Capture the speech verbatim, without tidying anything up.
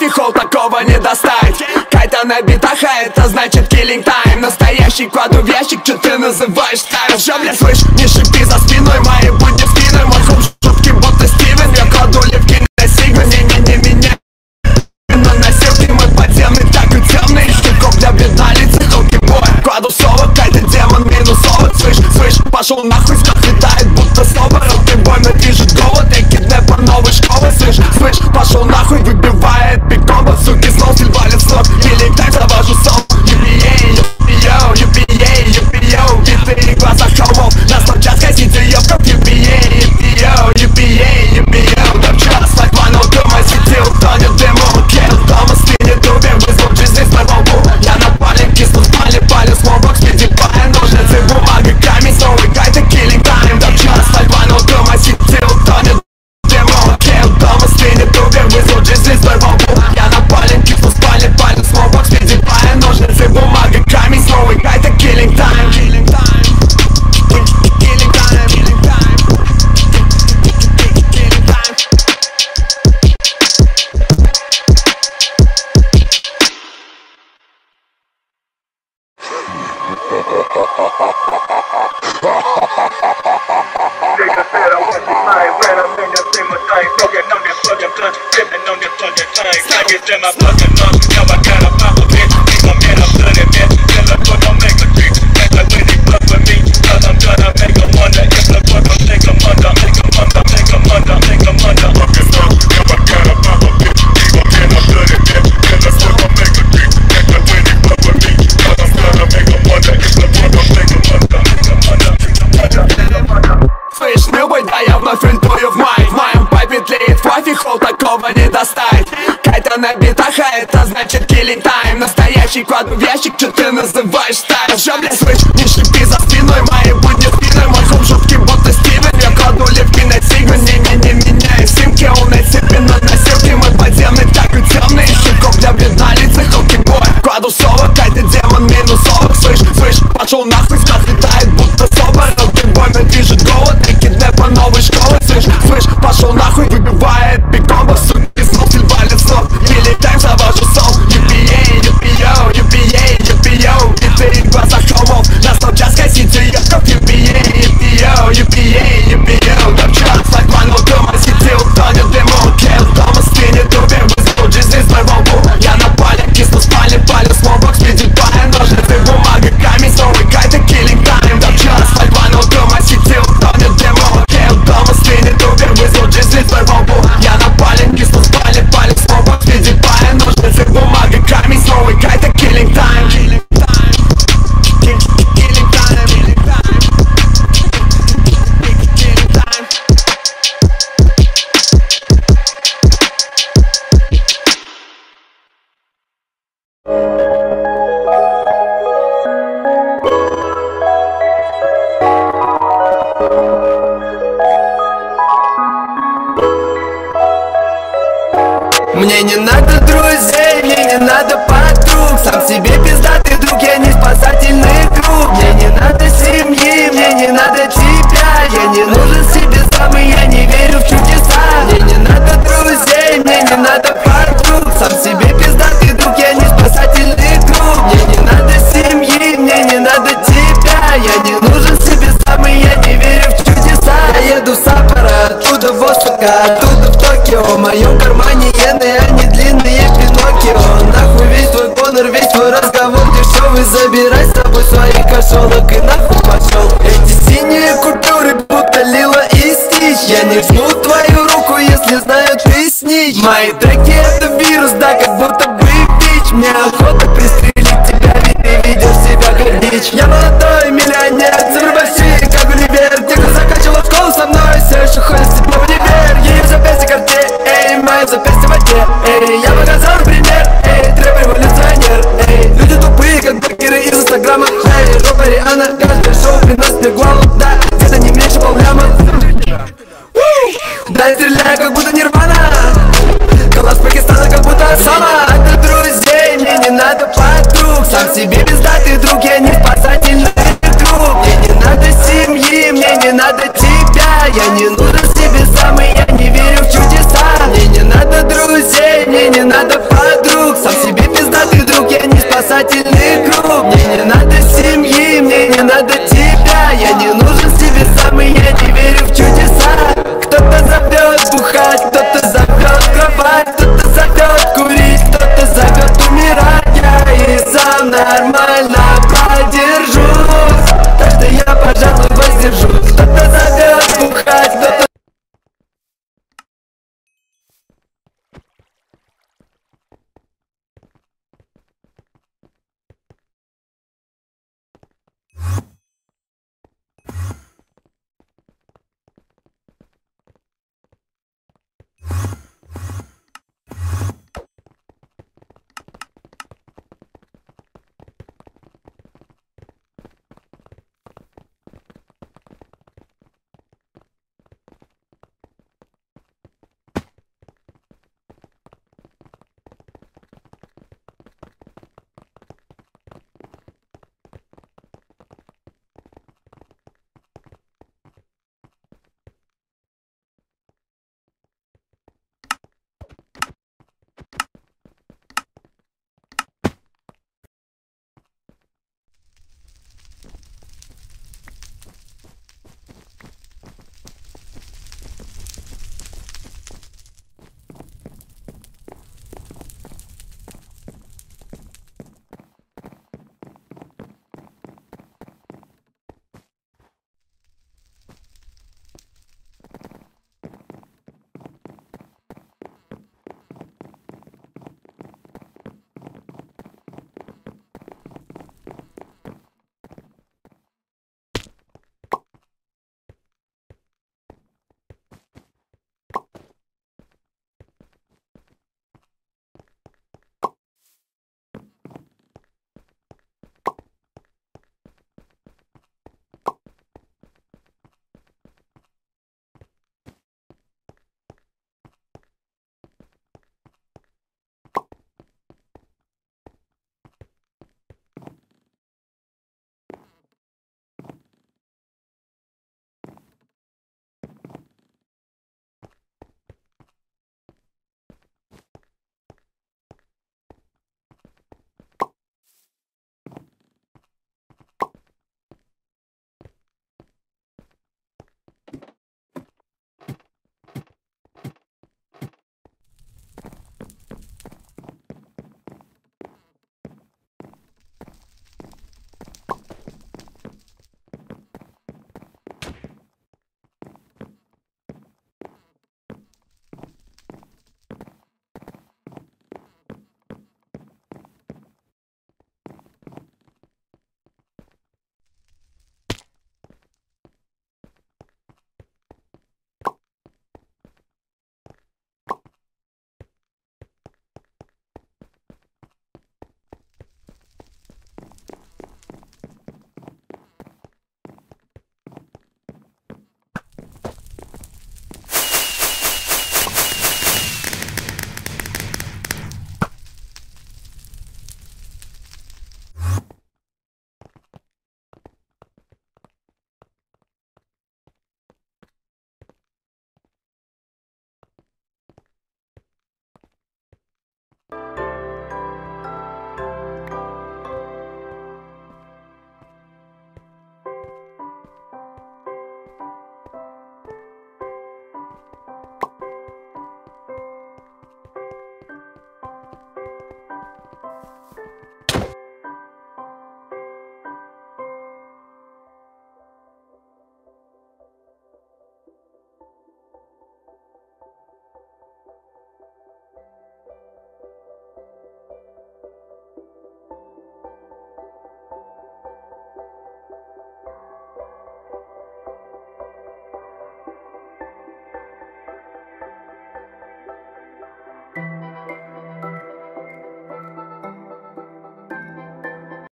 кофе, холл, такого не достать. Кайта на битах, а это значит killing time. Настоящий кладу в ящик, что ты называешь ставишь. Всё, бля, слышь, не шипи за спиной, мои будни скиной. Мой хоп шутки, будто Стивен. Я кладу левки на сигнал, не-не-не меня на носилки, мой подземный такой темный. Штуков для бедна, лица, холки бой. Кладу совок, Кайта демон, минусовок. Слышь, слышь, пошел нахуй, скак летает, будто снова. Ты больно движет голод, и киднеп по новой школы. Слышь, слышь, пошел нахуй, выбивает пикомбо. Суки, снова стиль валит с ног. Или так завожу сон. Юпи-ей, юпи-йоу, юпи-ей, юпи-йоу. Биты и глаза холмов, настал час гасить уёбков. Юпи-ей, юпи-йоу, юпи-ей, юпи-йоу. Там час, так манул, дома сидел, тонет дымом. Кел, дома стынет, убер, вызвал жизнь на волну. Я на пале, кисну спали, палец, смолбокс, передевая ножницы, бумага, камень, снова Кайта, killing time. Там час, так манул, дома сидел, тонет дымом. Кел, дома стынет, убер, вызвал жизнь на волну. Я на пале, кисну спали, палец, смолбокс, передевая ножницы, бумага, камень, снова Кайта, killing time. Killing time. Killing time. Killing time. Killing time. Слышь, любой, да я вновь ультую в май. В моем пайпе тлеет кофе, холл, такого не достать. Кайта на битах, а это значит killing time. Настоящий кладу в ящик, что ты называешь ставишь. Всё, бля, слышь, не шипи за спиной, мои будни спиной. Мой хоп шутки, будто Стивен. Я кладу левки на сигнал, не-не-не меняю симки. Он на цепи, на носилке, мой подземный такой темный. Щеков для бедна, лица, холки бой. Кладу совок, Кайта демон, минусовок. Слышь, слышь, пошел нахуй, скак летает, будто собор. Ты больно движет голод, и киднеп по новой школы. Слышь, слышь, пошел нахуй, выбивает пикомбо. Суки, снова стиль валит с ног. Killing time, завожу сон. Юпи-ей, юпи-йоу, юпи-ей, юпи-йоу. Биты и глаза холмов, настал час гасить уёбков. Юпи-ей, юпи-йоу, юпи-ей, юпи-йоу. Там час, так манул, дома сидел, тонет дымом. Кел, дома стынет, убер, вызвал жизнь из моей волну. Я на пале, кисну спали, палец, смолбокс, передевая ножницы, бумага, камень, снова Кайта, killing time. Там час, так манул, дома сидел, тонет дымом. Кел, дома стынет, убер, вызвал жизнь из моей волну. Я на пале, кисну спали, палец, смолбокс, передевая ножницы, бумага, камень, снова Кайта, killing time. Killing time. Killing time. Killing time. Killing time. Мне не надо друзей, мне не надо подруг. Сам себе пиздатый друг, я не спасательный круг. Мне не надо семьи, мне не надо тебя. Я не нужен себе сам, и я не верю в чудеса. Мне не надо друзей, мне не надо подруг. Сам себе пиздатый друг, я не спасательный круг. Мне не надо семьи, мне не надо тебя. Я не нужен себе сам, и я не верю в чудеса. Я еду в Саппоро, оттуда в Осака, оттуда в Токио. В моем кармане иены, а не длинные Пиноккио. Нахуй весь твой гонор, весь твой разговор дешевый. Забирай с тобой своих кошелок и нахуй пошел. Эти синие купюры будто лила и стич. Я не жму твою руку, если знаю ты снич. Мои треки это вирус, да, как будто бы бич. Мне охота пристрелить тебя, ведь ты ведешь себя как дичь. Я молодой миллионер, цифры большие, как универ. Те, кто заканчивал школу со мной, все еще ходят с тебя в универ. Ей в запястье карте, эй, мои в запястье в воде. Эй, я показал пример, эй, трэп революционер. Эй, люди тупые, как блогеры из инстаграма. Эй, жопа Риана, каждое шоу приносит мне гвалу. Да, где-то не меньше полляма. Да, я стреляю, как будто Нирвана. Коллапс Пакистана, как будто Осама. Это друзей, мне не надо подруг. Сам себе пиздатый друг, я не спасательный друг. Мне не надо семьи, мне не надо тебя. Я не нужен себе сам, и я не верю в чудеса. Мне не надо друзей, мне не надо подруг. нормально, подержи.